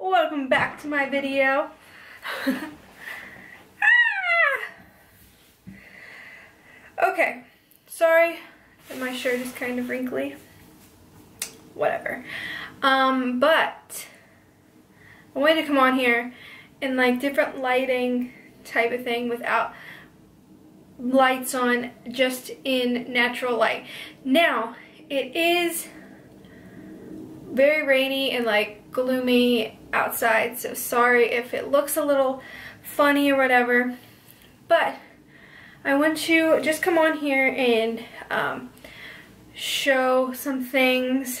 Welcome back to my video. Okay, sorry that my shirt is kind of wrinkly. Whatever. But I wanted to come on here in like different lighting type of thing without lights on, just in natural light. Now, it is very rainy and like gloomy outside, so sorry if it looks a little funny or whatever, but I want to just come on here and show some things,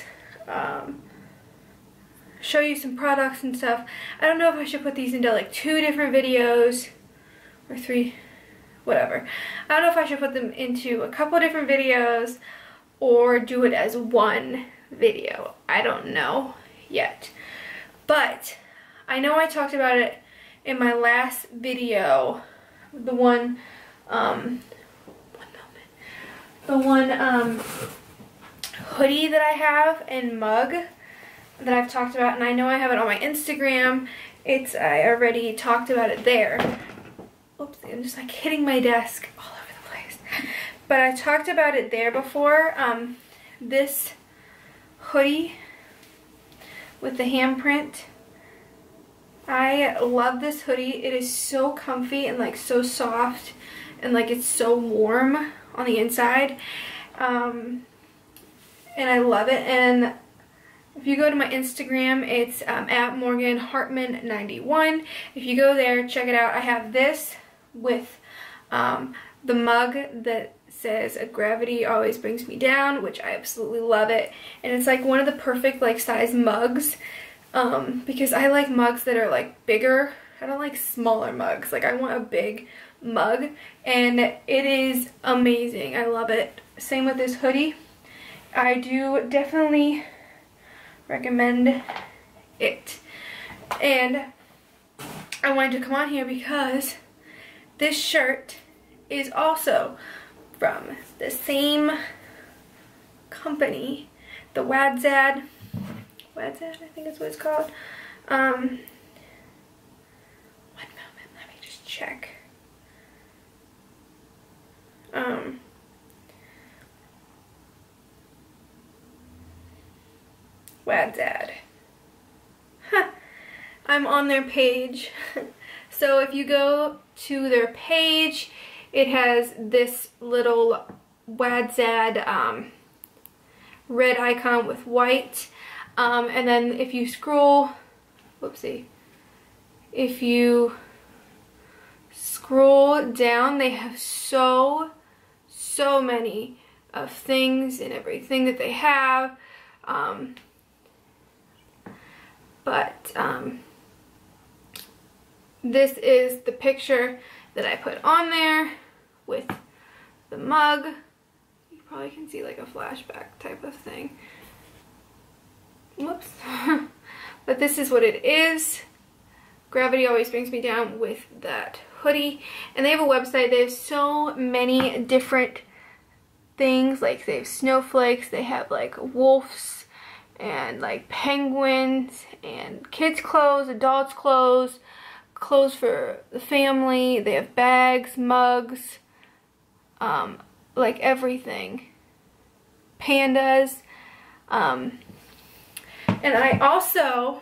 show you some products and stuff. I don't know if I should put these into like 2 different videos or 3, whatever. I don't know if I should put them into a couple different videos or do it as one video. I don't know yet. But I know I talked about it in my last video, the one hoodie that I have and mug that I've talked about, and I know I have it on my Instagram. I already talked about it there. Oops, I'm just like hitting my desk all over the place. But I talked about it there before. This hoodie with the handprint. I love this hoodie. It is so comfy and like so soft, and like it's so warm on the inside. And I love it. And if you go to my Instagram, it's at MorganHartman91. If you go there, check it out. I have this with the mug that says gravity always brings me down, which I absolutely love it. And it's like one of the perfect like size mugs, because I like mugs that are like bigger. I don't like smaller mugs. Like I want a big mug, and it is amazing. I love it. Same with this hoodie. I do definitely recommend it. And I wanted to come on here because this shirt is also from the same company, the Wadzad, I think that's what it's called. One moment, let me just check. Wadzad. Huh. I'm on their page. So if you go to their page, it has this little Wadzad red icon with white. And then if you scroll, whoopsie, if you scroll down, they have so many of things and everything that they have. This is the picture that I put on there with the mug. You probably can see like a flashback type of thing. Whoops. But this is what it is. Gravity always brings me down with that hoodie. And they have a website. They have so many different things. Like they have snowflakes, they have like wolves and like penguins and kids clothes, adults clothes, clothes for the family. They have bags, mugs, like everything. Pandas. And I also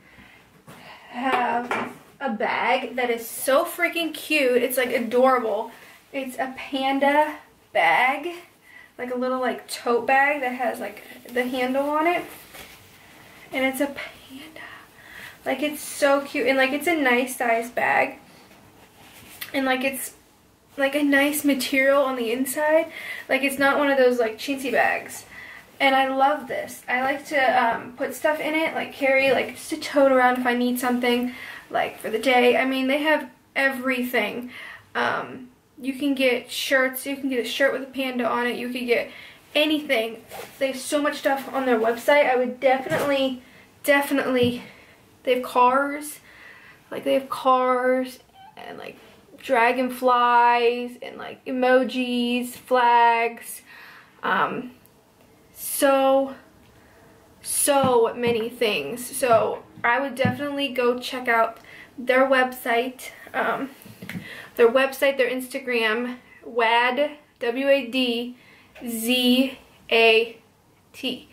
have a bag that is so freaking cute. It's like adorable. It's a panda bag, like a little like tote bag that has like the handle on it. And it's a panda. Like it's so cute, and like it's a nice size bag. And like it's like a nice material on the inside. Like it's not one of those like chintzy bags. And I love this. I like to put stuff in it, like carry, like just to tote around if I need something, like for the day. I mean, they have everything. You can get shirts. You can get a shirt with a panda on it. You can get anything. They have so much stuff on their website. I would definitely, they have cars. Like they have cars and like dragonflies and like emojis, flags. So many things. So I would definitely go check out their website. Their Instagram, WAD, WADZAT.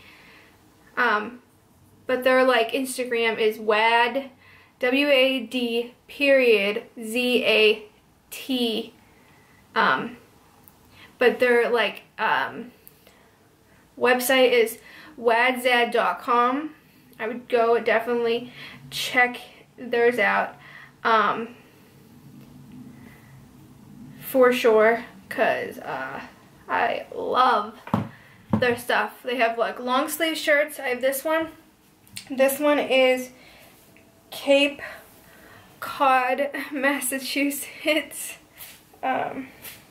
But their like Instagram is WAD, WAD period ZAT. But their like website is wadzad.com. I would go definitely check theirs out for sure, because I love their stuff. They have like long sleeve shirts. I have this one. This one is Cape Cod, Massachusetts. And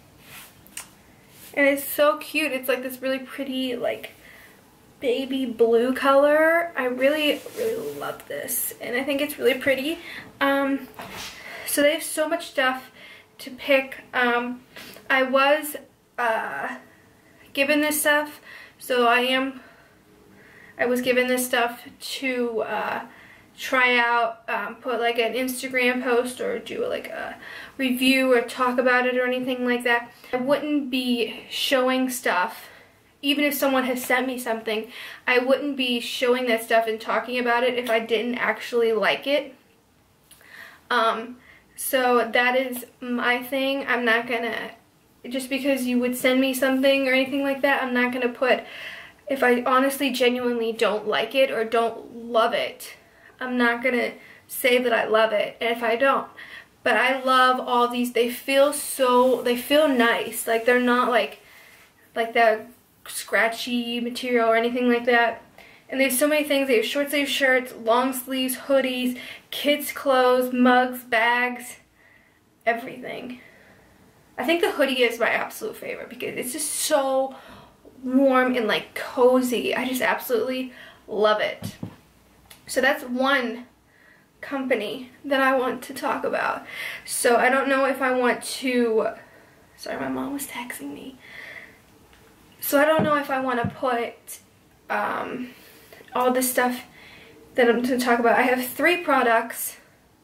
it's so cute. It's like this really pretty like baby blue color. I really love this, and I think it's really pretty. So they have so much stuff to pick. I was given this stuff, so I was given this stuff to try out, put like an Instagram post or do like a review or talk about it or anything like that. I wouldn't be showing stuff, even if someone has sent me something, I wouldn't be showing that stuff and talking about it if I didn't actually like it. So that is my thing. I'm not gonna, just because you would send me something or anything like that, I'm not gonna put, if I honestly genuinely don't like it or don't love it, I'm not gonna say that I love it if I don't. But I love all these. They feel nice. Like they're not like that scratchy material or anything like that. And they have so many things. They have short sleeve shirts, long sleeves, hoodies, kids clothes, mugs, bags, everything. I think the hoodie is my absolute favorite because it's just so warm and like cozy. I just absolutely love it. So that's one company that I want to talk about. So I don't know if I want to, sorry, my mom was texting me. So I don't know if I want to put all this stuff that I'm going to talk about. I have three products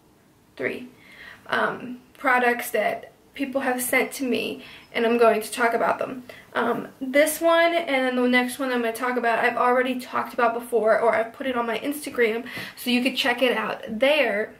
that people have sent to me, and I'm going to talk about them. This one and then the next one I'm going to talk about, I've already talked about before, or I've put it on my Instagram, so you could check it out there.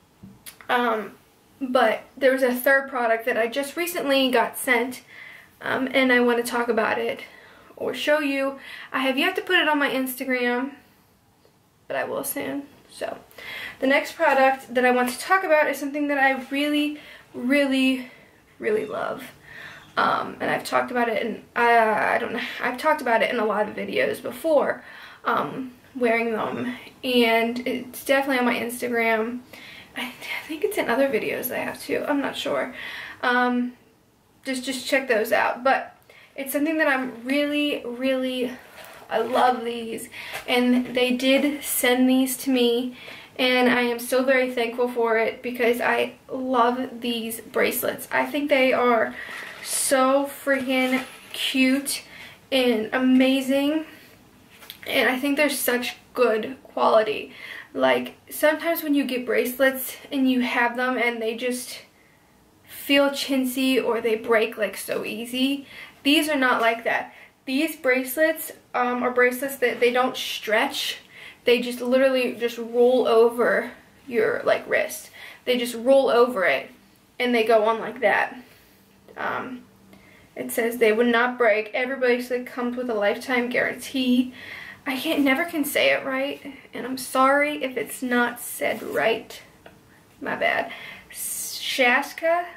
But there's a third product that I just recently got sent, and I want to talk about it or show you. I have yet to put it on my Instagram, but I will soon. So the next product that I want to talk about is something that I really love. And I've talked about it, and I've talked about it in a lot of videos before, wearing them, and it's definitely on my Instagram. I think it's in other videos I have too. I'm not sure. Just check those out. But it's something that I'm I love these, and they did send these to me, and I am so very thankful for it because I love these bracelets. I think they are so freaking cute and amazing, and I think they're such good quality. Like, sometimes when you get bracelets and you have them and they just feel chintzy or they break like so easy, these are not like that. These bracelets are bracelets that they don't stretch. They just literally just roll over your like wrist. They just roll over it and they go on like that. It says they would not break. Every bracelet comes with a lifetime guarantee. I never can say it right, and I'm sorry if it's not said right. My bad. Shaska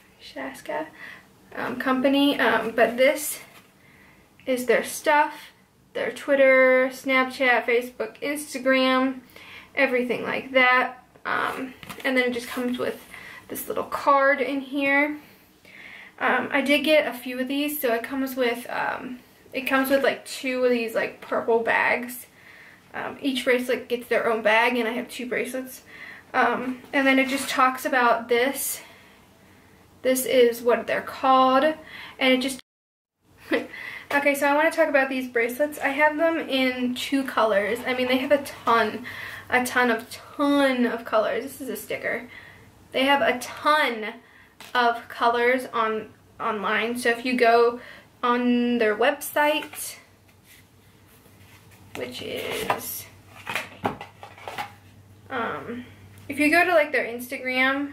company, but this is their stuff, their Twitter, Snapchat, Facebook, Instagram, everything like that. And then it just comes with this little card in here. I did get a few of these, so it comes with like 2 of these like purple bags. Each bracelet gets their own bag, and I have 2 bracelets. And then it just talks about this. This is what they're called, and it just okay, so I want to talk about these bracelets. I have them in 2 colors. I mean, they have a ton a ton of colors. This is a sticker. They have a ton of colors online. So if you go on their website, which is, if you go to like their Instagram,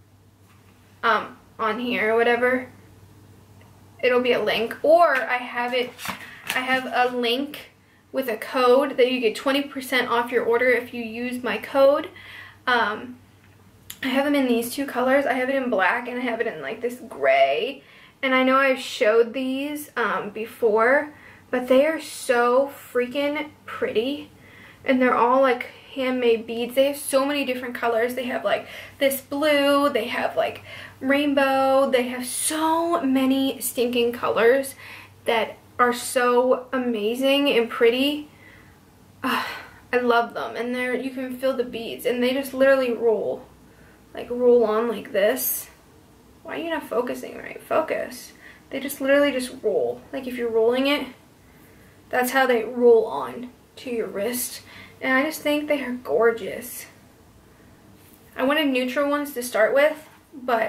on here or whatever, it'll be a link, or I have a link with a code that you get 20% off your order if you use my code. I have them in these two colors. I have it in black and I have it in like this gray. And I know I've showed these before, but they are so freaking pretty. And they're all like handmade beads. They have so many different colors. They have like this blue, they have like rainbow, they have so many stinking colors that are so amazing and pretty. I love them. And you can feel the beads and they just literally roll on like this. Why are you not focusing right? Focus. They just literally just roll. Like if you're rolling it, that's how they roll on to your wrist. And I just think they are gorgeous. I wanted neutral ones to start with, but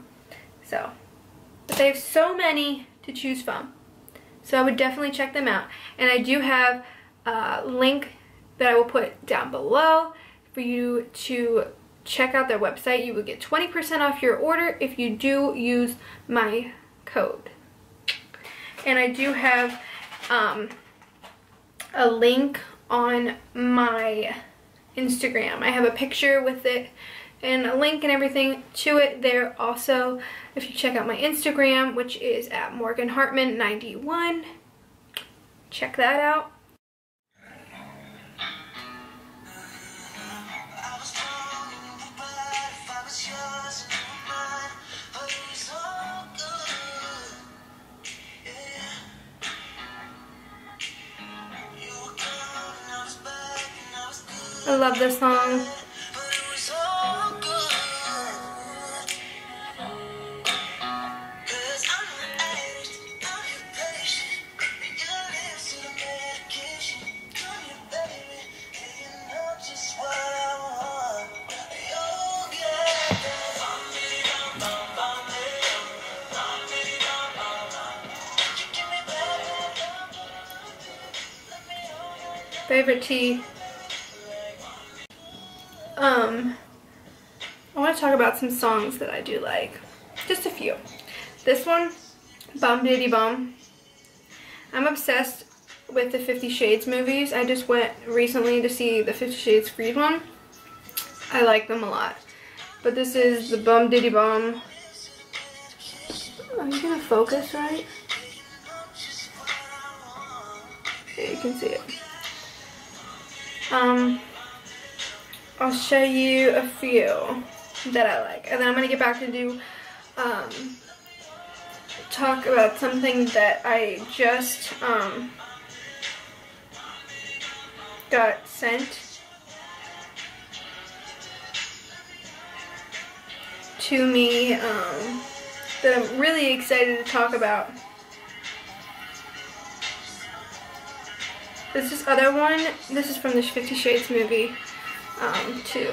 they have so many to choose from. So I would definitely check them out. And I do have a link that I will put down below for you to check out their website. You will get 20% off your order if you do use my code. And I do have a link on my Instagram. I have a picture with it and a link and everything to it there also. If you check out my Instagram, which is at morganhartman91, check that out. I love this song. Favorite tea. I want to talk about some songs that I do like. Just a few. This one, Bum Diddy Bum. I'm obsessed with the 50 Shades movies. I just went recently to see the 50 Shades Freed one. I like them a lot. But this is the Bum Diddy Bum. Are you gonna focus right? Yeah, you can see it. I'll show you a few that I like, and then I'm gonna get back to do talk about something that I just got sent to me that I'm really excited to talk about. This other one, this is from the 50 Shades movie, too.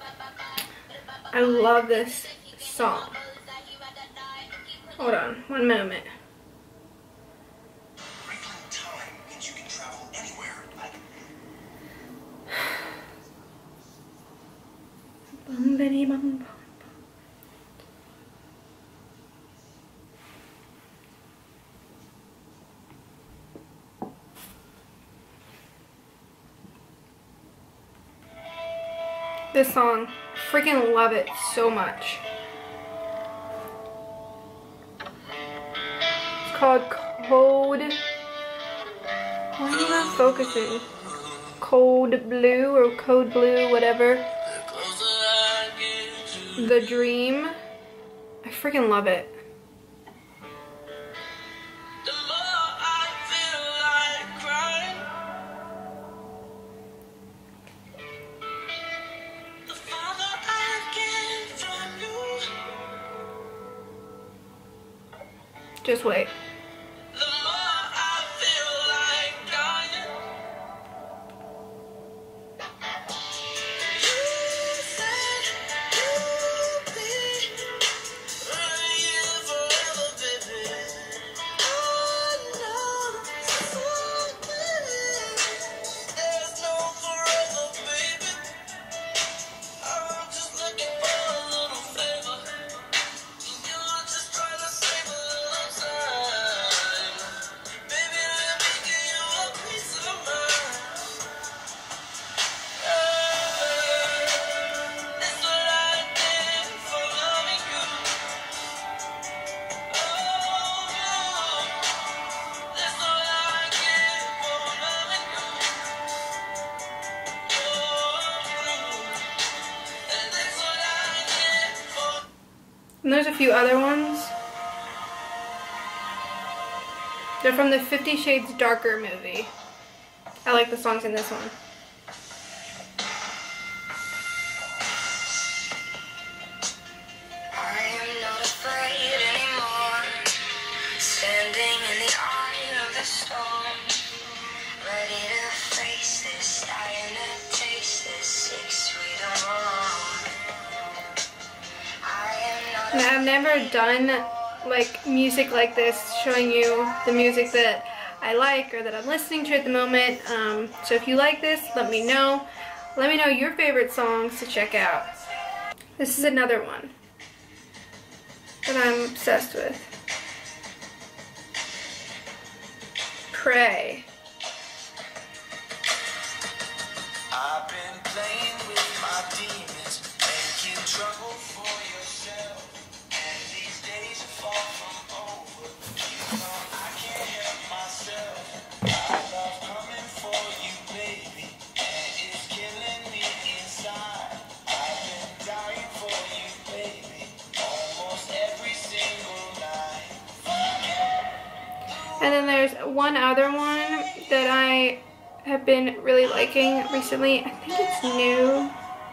I love this song. Hold on, one moment. Bum, bum. This song, freaking love it so much. It's called Code. Why are you not focusing? Code Blue or Code Blue, whatever. The Dream. I freaking love it. Just wait. And there's a few other ones. They're from the 50 Shades Darker movie. I like the songs in this one. I am not afraid anymore. Standing in the eye of the storm. Ready to face this, dying to taste this 6 feet of warm. Now, I've never done like music like this, showing you the music that I like or that I'm listening to at the moment. So if you like this, let me know. Let me know your favorite songs to check out. This is another one that I'm obsessed with. Pray. I've been playing with my demons, making trouble for yourself. And these days are far from over. You know I can't help myself. I love coming for you, baby, and it's killing me inside. I've been dying for you, baby, almost every single night. And then there's one other one that I have been really liking recently. I think it's new.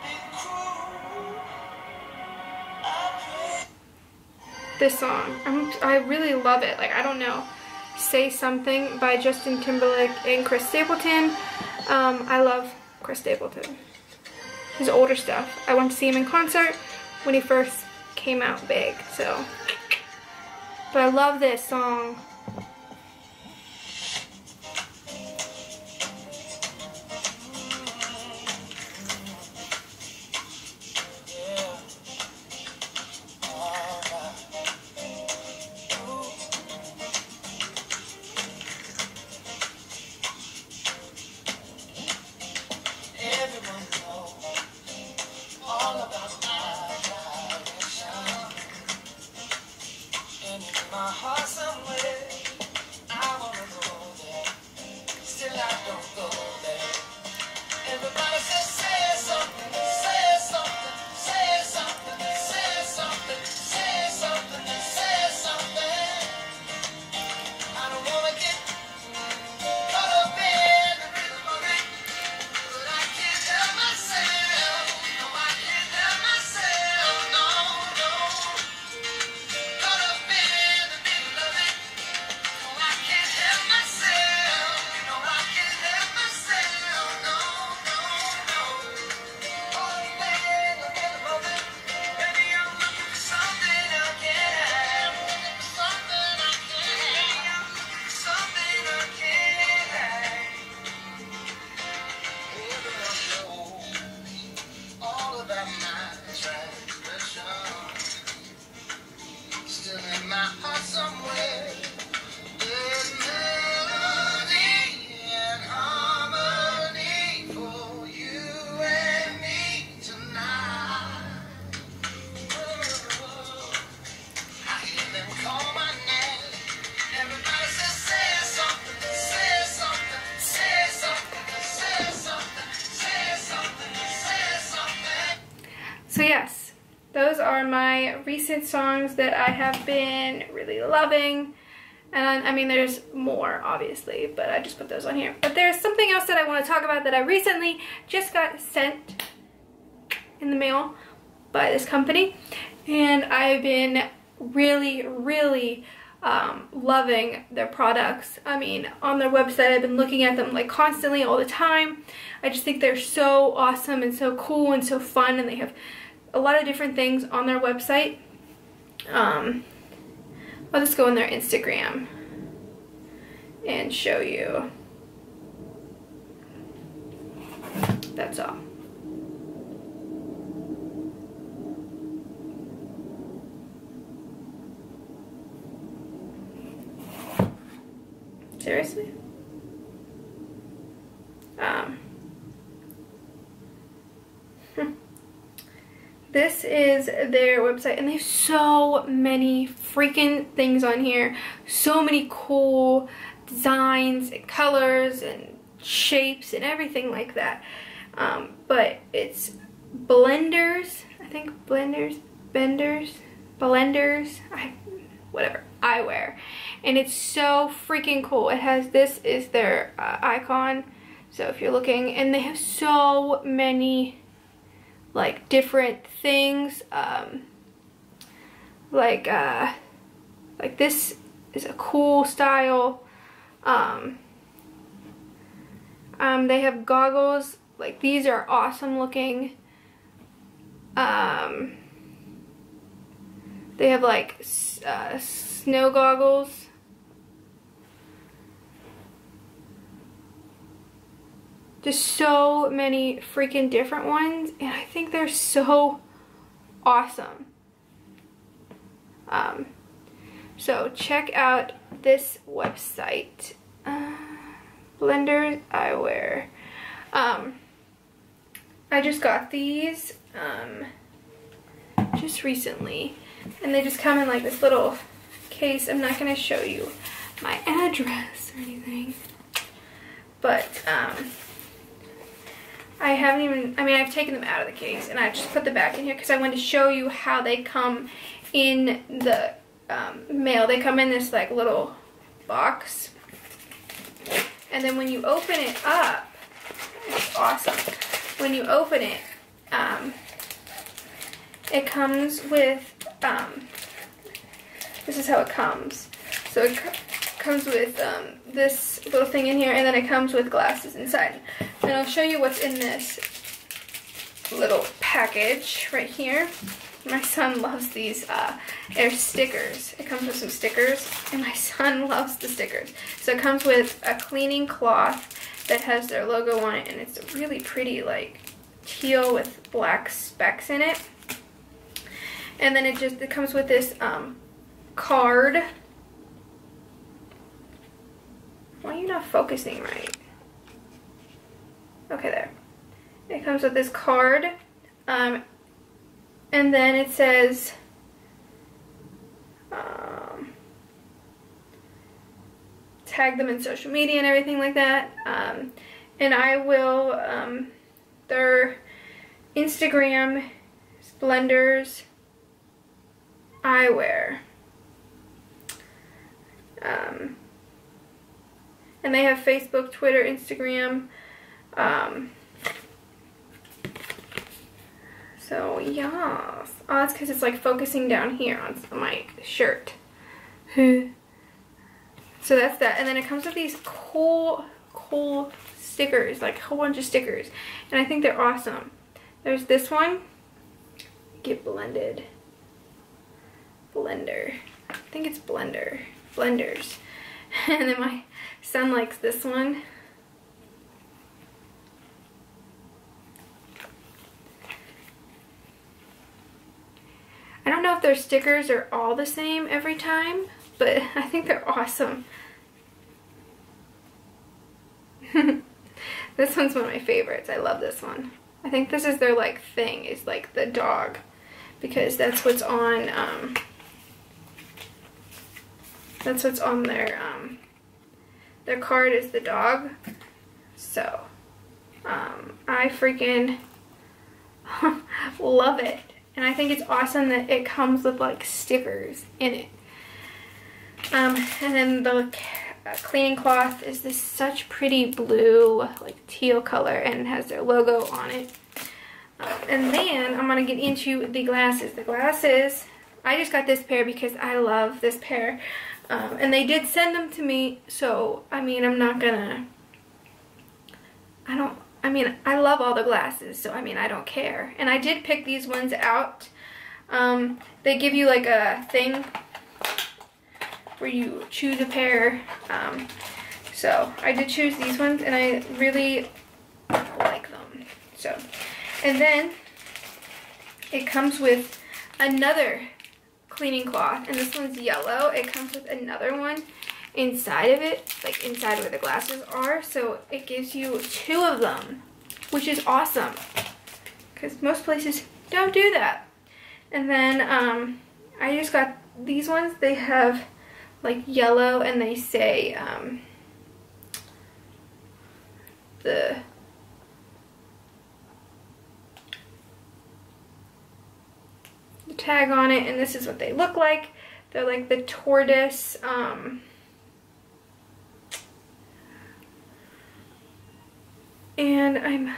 This song, I really love it. Like, I don't know. Say Something by Justin Timberlake and Chris Stapleton. I love Chris Stapleton. His older stuff. I went to see him in concert when he first came out big, so. But I love this song. My heart somewhere, I wanna go there. Still I don't go there. Everybody says say something, say something, say something, say something, say something, say something. I don't wanna get caught up in the rhythm of it, but I can't help myself. No, I can't help myself. No, no. Caught up in the middle of it. No, I can't help myself. No, I can't help myself. No, no, no. Caught up in the middle of it. Baby, I'm looking for something I can't have. Looking for something I can't have. Something I can't have. Baby, I know all about my transgression. Still in my heart somewhere, there's melody and harmony for you and me tonight. I hear them call my name. Everybody says say something, say something, say something, say something, say something, say something. So yes, those are my recent songs that I have been really loving. And I mean, there's more obviously, but I just put those on here. But there's something else that I want to talk about that I recently just got sent in the mail by this company. And I've been really loving their products. I mean, on their website, I've been looking at them like constantly all the time. I just think they're so awesome and so cool and so fun, and they have a lot of different things on their website. I'll just go on their Instagram and show you. That's all. Seriously? This is their website, and they have so many freaking things on here. So many cool designs and colors and shapes and everything like that. But it's Blenders, I think Benders, whatever, eyewear. And it's so freaking cool. It has, this is their icon. So if you're looking, and they have so many like different things. Like this is a cool style. They have goggles, like these are awesome looking. They have like snow goggles. Just so many freaking different ones, and I think they're so awesome. So check out this website, Blenderseyewear. I just got these just recently, and they just come in like this little case. I'm not gonna show you my address or anything, but I've taken them out of the case and I just put them back in here because I wanted to show you how they come in the mail. They come in this like little box, and then when you open it up, it's awesome. When you open it, it comes with, this is how it comes. So it comes with this little thing in here, and then it comes with glasses inside. And I'll show you what's in this little package right here. My son loves these. They're stickers. It comes with some stickers, and my son loves the stickers. So it comes with a cleaning cloth that has their logo on it, and it's really pretty, like teal with black specks in it. And then it comes with this card. Why are you not focusing right? Okay, there. It comes with this card. And then it says, tag them in social media and everything like that. And I will, their Instagram is Blenderseyewear. And they have Facebook, Twitter, Instagram. So, yes. Oh, that's because it's like focusing down here on my shirt. So that's that. And then it comes with these cool stickers, like a whole bunch of stickers. And I think they're awesome. There's this one. Get blended. Blender. I think it's blender. Blenders. And then my son likes this one. I don't know if their stickers are all the same every time, but I think they're awesome. This one's one of my favorites. I love this one. I think this is their like thing, is like the dog, because that's what's on their card is the dog. So I freaking love it. And I think it's awesome that it comes with like stickers in it. And then the cleaning cloth is this such pretty blue, like teal color, and it has their logo on it. And then I'm gonna get into the glasses. The glasses, I just got this pair because I love this pair. And they did send them to me, so I mean, I love all the glasses, so I mean, I don't care. And I did pick these ones out. They give you like a thing where you choose a pair. So I did choose these ones, and I really like them. So, and then it comes with another cleaning cloth, and this one's yellow. It comes with another one inside of it, like inside where the glasses are, so it gives you two of them, which is awesome because most places don't do that. And then I just got these ones. They have like yellow, and they say the tag on it, and this is what they look like. They're like the tortoise, and I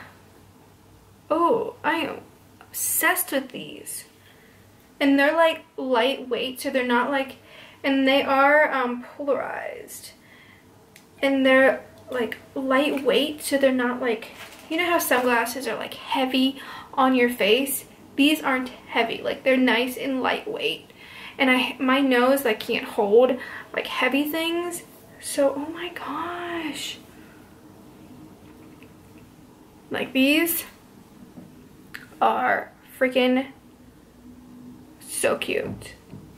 am obsessed with these. And they're like lightweight, so they're not like, and they are polarized. And they're like lightweight, so they're not like, you know how sunglasses are like heavy on your face? These aren't heavy, like they're nice and lightweight. And my nose like can't hold like heavy things. So, oh my gosh. Like these are freaking so cute.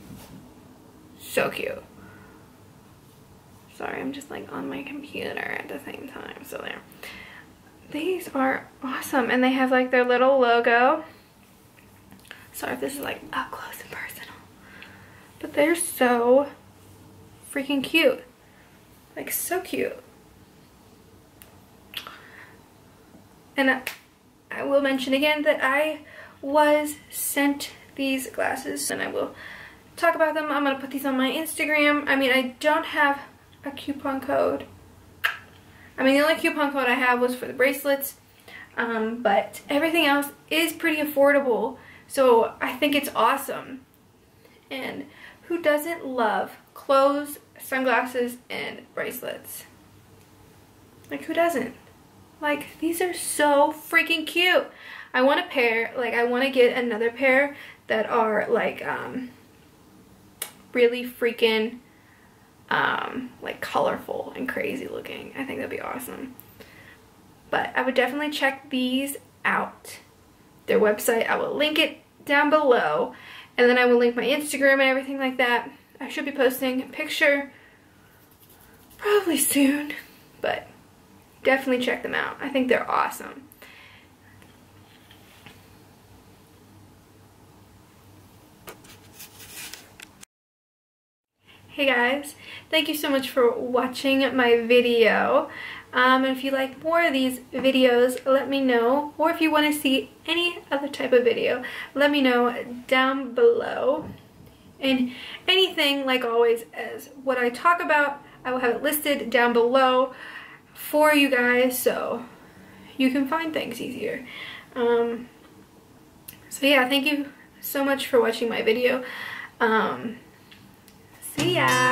So cute. Sorry, I'm just like on my computer at the same time. So there. These are awesome. And they have like their little logo. Sorry if this is like up close and personal. But they're so freaking cute. Like so cute. And I will mention again that I was sent these glasses, and I will talk about them. I'm going to put these on my Instagram. I mean, I don't have a coupon code. I mean, the only coupon code I have was for the bracelets, but everything else is pretty affordable, so I think it's awesome. And who doesn't love clothes, sunglasses, and bracelets? Like, who doesn't? Like, these are so freaking cute. I want a pair, like I want to get another pair that are like really freaking like colorful and crazy looking. I think that'd be awesome. But I would definitely check these out. Their website, I will link it down below, and then I will link my Instagram and everything like that. I should be posting a picture probably soon, but definitely check them out. I think they're awesome. Hey guys, thank you so much for watching my video. And if you like more of these videos, let me know. Or if you want to see any other type of video, let me know down below. And anything, like always, as what I talk about, I will have it listed down below for you guys, so you can find things easier. So yeah, thank you so much for watching my video. See ya!